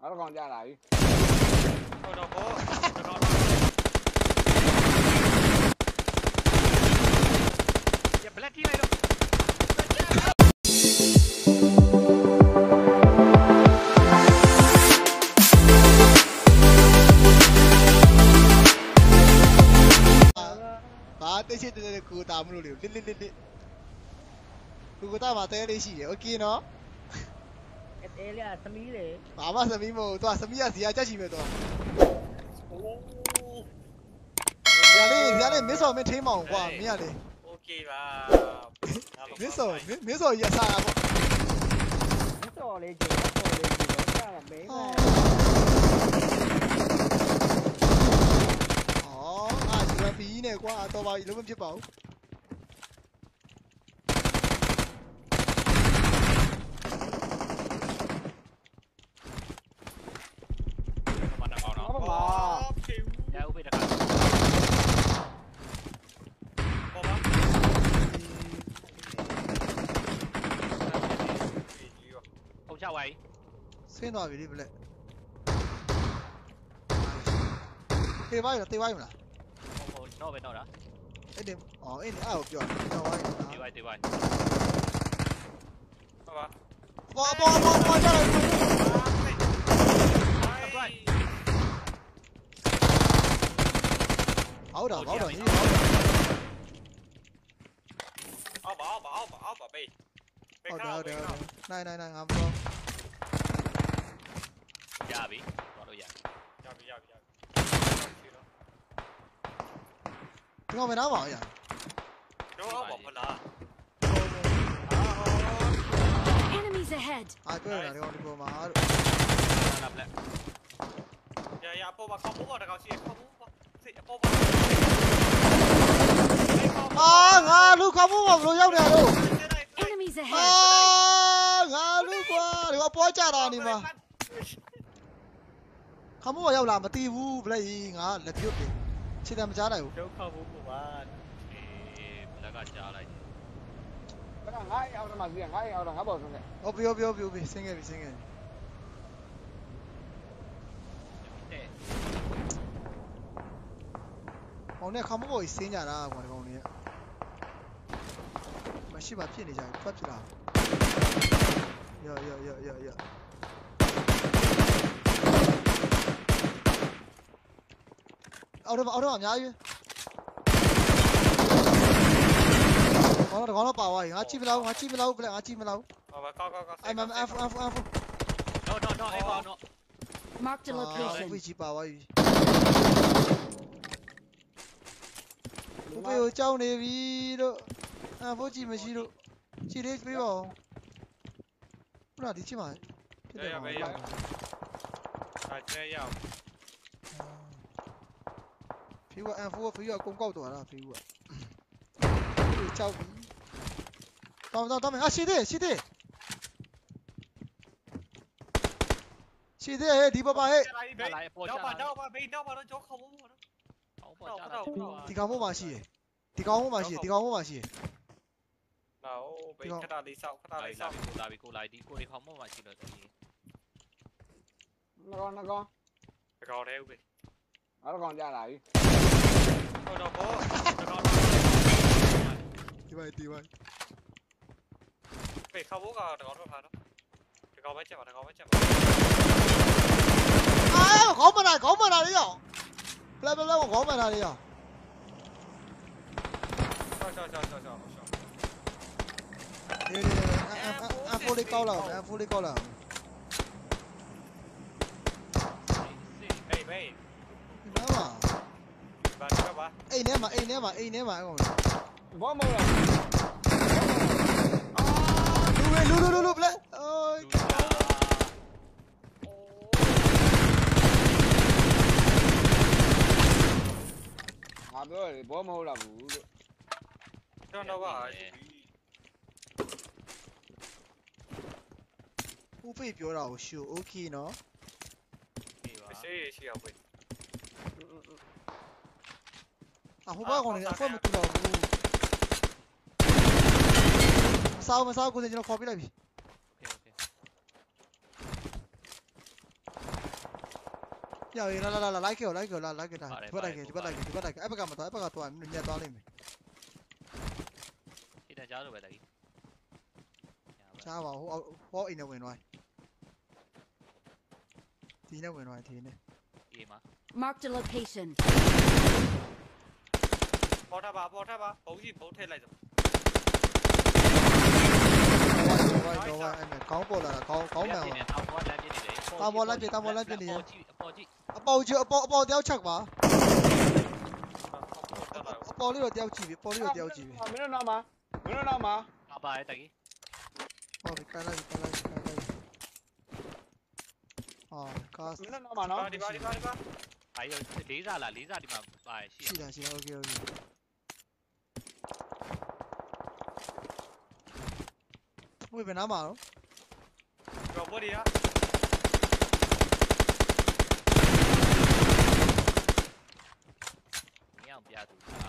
nó còn ra lại đâu cóอย่าไปเล่นที่ไหนหรอกติชิเตกูตามรู้เลยลิกูตามมาเตะเลยสิโอเคเนาะเอเลียสมีเลยบ้ามาสมีโมตัวสมีอ่ะเสียจ้าชิเมตัวเดี๋ยวเลยมิสโซไม่ทิ้งมองกว่ามีอะไรโอเคป่ะมิสโซอย่าซ่าป่ะมิสโซเลยจีซ่าแบบเบ้อ๋ออยู่ปีเนี่ยกว่าตัวบ่าวรู้มั้ยဖြစ်ပါဘူးဆင်းသွားပြီလေဗလက်တေးပါရတေးပါရမလားဟိုတော့ပဲတော့လားအဲ့ဒီအော်အဲ့ဒီအဲ့ကိုပြောတော့ဝိုင်းတေးပါဟုတ်ပါပေါ်ကြလိုက်好的你အောက်ပါဘေးဟုတ်တယ်နိုင်ငါပြောရပြီတော့လို့ရပြီဒီကောင်မနာပါဘူးရတော့အောက်ပါဖလား Enemies ahead တွေ့ရတာဒီကောင်ဒီပေါ်မှာရအပေါ်မှာခေါင်းပေါ်တကောင်ရှိခေါင်းပေါ်စစ်အပေါ်ပါငါလူခေါင်းပေါ်မှာဘယ်လိုရောက်နေရတော့ Enemies ahead ငါလူကွာဒီကပေါ်ကြတာနေမှာခမိုးရောက်လာမတီးဘူးဗလက်ကြီးငါလက်ပြုတ်တယ်ခြေတံမကြားနိုင်ဘူးဒုက္ခဘူးပါဘလက်ကကြားလိုက် cái thằng ngay ao mà riêng ngay ao là ngã bờ rồi này ဟောပြောဆင်းခဲ့ပြီဟောနဲ့ခမိုးပေါ်ကြီးဆင်းကြတာကွာဒီကောင်လေးမရှိပါဖြစ်နေကြဖတ်ဖြစ်လာရအော်တော့အများကြီးတော့ပါသွားပြီငါကြည့်မလားဗလက်ငါကြည့်မလားဟောပါကောအဲ့မ F တော့အဲ့ပါတော့ Mark the location ဝီကြီးပါသွားပြီဘုပေကိုကြောက်နေပြီတို့ဘိုးကြီးမရှိလို့ခြေလေးပြေးပါဦးခုနဒီချိန်မှာဖြစ်တယ်ပါရောက်ဖေးက F4 ဖေးကကုန်ကောက်သွားတာဖေးကကြောက်ပြီတော့မယ်ရှိသေးဒီပါဟဲ့တော့ပါဘေးတော့ပါတော့ကြောက်ခေါင်းပေါ်တော့ဒီကောင်ပေါ်မှာရှိတယ်နောက်ဘေးခဏလေးဆောက်လာပြီကိုလိုက်ဒီကိုဒီခေါင်းပေါ်မှာရှိလို့တည်း nó con တကောင်တည်းဦးဘေး nó còn ra lại ဟုတ်တော့ဘောတကောင်ဒီပါဘေးခေါင်းပေါ်ကတကောင်ထွက်ထားတော့တကောင်ပဲချက်ပါခေါင်းမနာလေးရောဘလက်ခေါင်းမနာလေးရောဆော F4 လေးကောက်လာဘေးနားပါအိမ်ထဲမှာအဲ့ကောင် bó mưa rồi လူဘလက် rồi bó mưa là vụ đâu có ဦးဖေးပြောတာကိုရှိုး okay နော်ရှိအောင်ပဲဟိုဘက်ကောင်လည်းအဖွက်မတူတော့ဘူးမစားကိုကျွန်တော်ခေါ်ပြလိုက်ပြီပြောင်းရင်လာလိုက်ခဲ့လိုက်ခဲ့ဒီဘက်လိုက်ခဲ့အဲ့ဘက်ကမတော်အဲ့ဘက်ကသွားညက်သွားလိမ့်မယ်ဒီတန်းကြားလို့ပဲတကြီးရှားပါဟောအိမ်နဲ့ဝင်သွားဒီနဲ့ဝင်သွားဒီနဲ့ဒီမှာ Marked a location. ပေါ်ထားပါဘုံကြီးဘုံထည့်လိုက်စို့တော့အဲ့နဲ့ကောင်းပေါ်လာတာကောင်းမှန်ပါတောင်ပေါ်လမ်းပြနေတယ်တောင်ပေါ်လမ်းပြနေတယ်အပေါ်ကြည့်အပေါ်တယောက်ချက်ပါအပေါ်လေးတော့တယောက်ကြည့်ပြီပေါ်လေးတော့တယောက်ကြည့်ပြီမင်းတို့နောက်မှာအပါရဲ့တကြီးဟုတ်ပြီကန်လိုက်ဟာကားမင်းတို့နောက်မှာနော်ဒီပါအာရလေးစားလားလေးစားဒီမှာပါရှိရှိတာโอเคဝေးဘယ်နားမှာတော့တော့ဘော်ဒီရညောင်ပြသူဟာ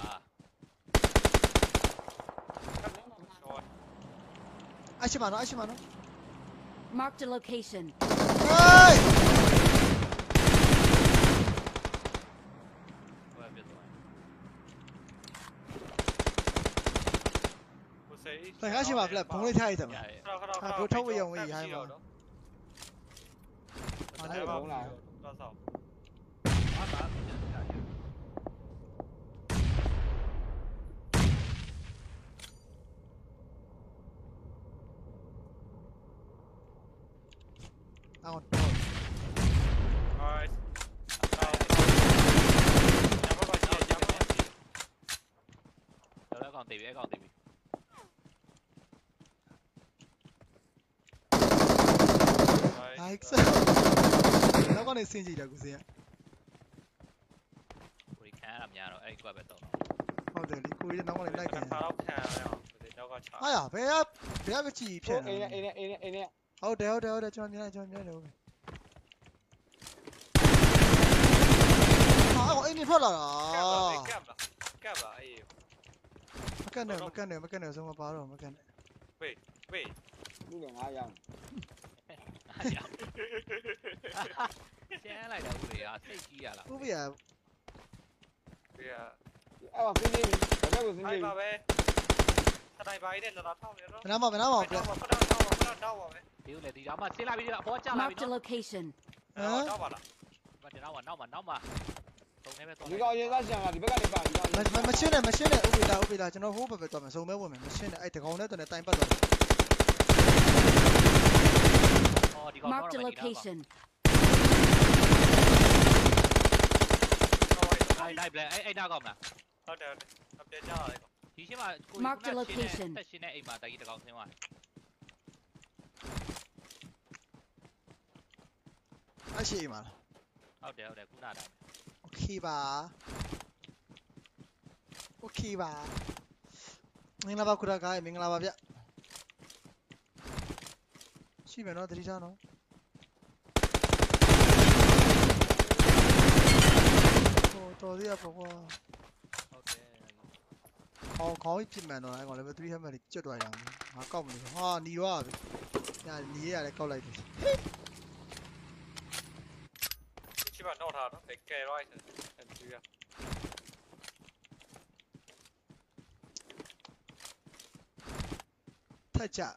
အရှိမနော် Marked a location. ဟေးဘယ်ပြသွားကိုစေးတခါရှိမှာဖလက်ဘုံလေးထားရတယ်မှာခထောက်ဝေးရုံဝေးဟိုင်းမှာအားလည်းဘုံလာတော့ဆောက်အော် Alright. Còn tìm Nice. Nó có này xin gì đâu của gì ạ? Ui khá làm nhà rồi, ấy qua bê tông. Không được, đi cùi nó có này đây kìa. Ai à, bé cái chỉ phiền. Ê nè. Đâu, cho nhớ đâu. À, anh đi phát là. Cáp à, ấy. Mà cái này xong mà báo rồi, mà cái này. Wait. Đi đường ai vậy? Xe này đâu vậy à, thấy chi à là. Ủa bây giờ. Ai bảo xin đi, phải đâu xin đi. Ai bảo về. Thật này bài đây là nó thao vậy đó. Bên nào mà. Đâu vậy. Điu này thì đó mà xe lại đi là bỏ cha lại Marked a nó. location. Đâu mà. Mà thì đâu mà. Đi gọi như ra chẳng là thì biết cái này bảo đi gọi. Mà trên này, ủa bây giờ cho nó hút về toàn mà xong mấy buổi mà trên này, ai thì không đấy, tụi này tay bắt rồi. Marked a location. Đây nào còn nè. Update cho rồi. Chỉ chứ mà Marked a location. Tất nhiên này mà tại vì còn thêm ngoài. Ai chỉ mà. Để cũng là đây. Ok bà. Mình là bao cura cái, mình là bao vậy. Chỉ biết nó thì sao nó. Tôi đi học qua. Có ít chim mèo này còn level 3 hay mà chưa đuổi rằng. Hả công này. Ha, đi quá. Nhà đi là câu này. Chỉ bảo nó thà nó phải kề rồi. Thành chưa. 太假。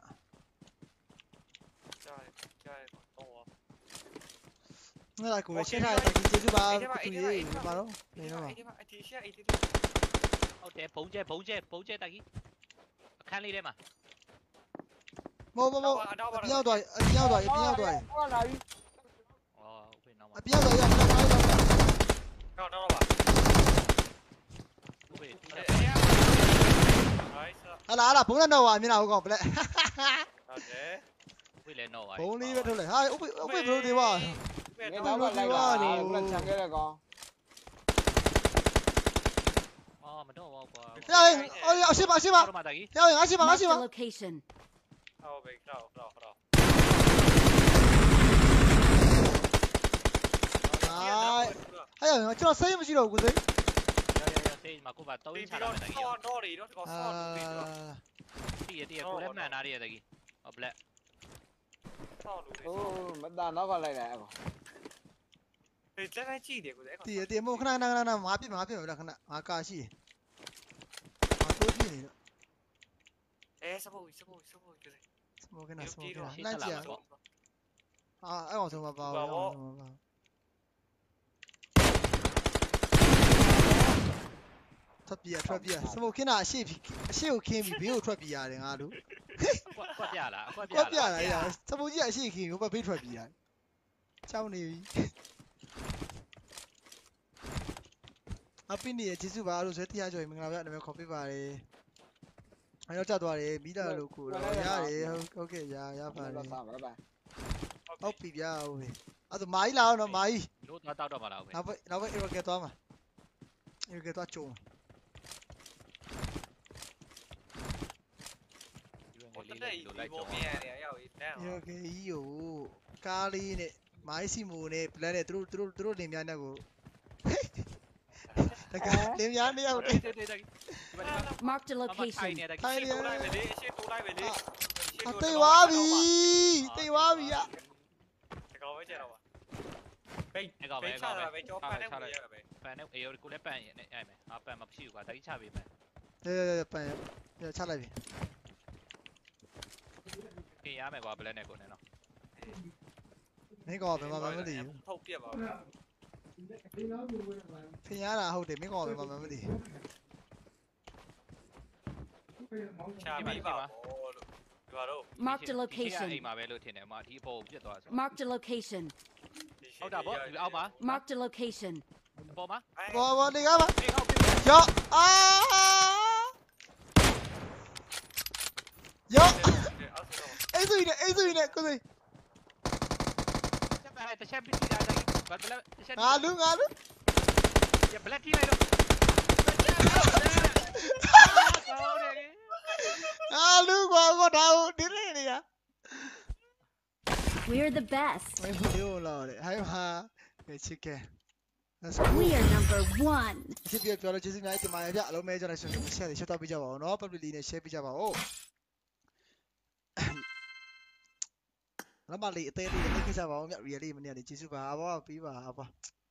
Chơi còn to. Nó là của xe này tại vì chế ba tụi gì mà đó. Đây nó mà. Bóng chế tại kia. Khăn đi đây mà. Mô. Nhau tuổi. Nó là đi. Bên nào mà. Nhau tuổi. Đâu mà. Là 4 lần đầu à, như nào còn lại. Bốn đi bên thôi lại. Hai, úp bên thôi đi vào. Nghe nói là lại là lần chẳng cái là con. Ôi, xin bà. Theo hình, xin bà. Marked a location. Đâu. Đấy. Hay là cho nó xây mà chỉ đầu của đấy. Mà cô bà tôi chả làm gì đó. Nó có son thì cô đem là đi đây. Ở lẹ. Mất đàn nó còn lại nè. လက်ကြည့်တယ်ကိုယ်တည်မို့ခဏငါပြစ်မယ်လားခဏငါကာရှိငါတိုးပြနေတော့စပို့ကျတယ်စမိုကနာလန့်ကြည့်အဲ့အောင်ဆုံးမပါဘူးထွက်ပြေးစမိုကနာအရှိကိုခင်းပြီးဘေးကိုထွက်ပြေးရတယ်ငါတို့ကွက်ပြလားစမိုကြီးအရှိခင်းကိုဘေးထွက်ပြေးရတယ်ကြောက်နေပြီအပင်းနေကျေးဇူးပါလို့ဆွဲတရားကြော်ရင်မင်္ဂလာပါနာမည်ခေါ်ပေးပါတယ်အဲ့တော့ကြသွားတယ်မိတာလို့ကိုတော့ရတယ်ဟုတ်ကဲ့ရပါတယ်ဟုတ်ပြီဗျာဟုတ်ပြီအဲ့ဒါမာကြီးလာအောင်နော်မာကြီးလို့တောက်တော့မလားဟုတ်နောက်ပဲ Eroke သွားမှာ Eroke သွားကြုံ Eroke ကြီးကိုကားလေးနဲ့မာကြီးစီမိုနဲ့ plan နဲ့သူတို့လင်များနဲ့ကိုတကယ်လင်များနဲ့ရောက်တယ် Marked a location. ထိုင်နေတိုးလိုက်ပဲလေအရှိတိုးလိုက်ပဲလေတိတ်သွားပြီอ่ะတကောင်ပဲကျတော့ပါပိတ်ချတာပဲကြောပတ်နေကိုရပဲပန်နဲ့အေးကိုလည်းပန်ရင်နဲ့အဲ့မယ်ငါပန်မဖြစ်ဘူးကွာတိုက်ချပေးမယ်ပန်ချလိုက်ပြီပြင်ရမယ်ကွာဘလက်နဲ့ကိုနဲ့နော်မင်းကောဘယ်မှာမသိဘူးထုတ်ပြပါဖင်ရတာဟုတ်တယ်မင်းကောဘယ်မှာမသိချာပြီးပါလို့ဒီတော့ Marked a location. အိမ်မှာပဲလို့ထင်တယ်အမဒီအပေါ်ပြတ်သွားဆို Marked a location. ဟုတ်တာဗောဒီအောက်မှာ Marked a location. အပေါ်မှာဘောနေကားပါအေးဟုတ်ပြီရောအဲ့ဆိုရင်ကိုစိတစ်ချက်ပြီးတာတိုင်းဘာဘလက်တစ်ချက်ငါလူရဘလက်ထိလိုက်တော့ကွာဒါကိုဒီနေရ We're the best. မင်းတို့လာတယ်ဟိုင်းဟာချစ်ကဲ We are number 1. ချစ်ပြပြောလို့ကျေးဇူးများတင်ပါတယ်ဗျအလုံးမဲကျွန်တော်ရှင် share လေး share တော့ပေးကြပါဦးနော် publicly နဲ့ share ပေးကြပါဦးနောက်မှလေးအသေးလေးလေးခကြပါဦးဗျ really မနေ့ကကျေးဇူးပါအဘောပြီးပါအဘော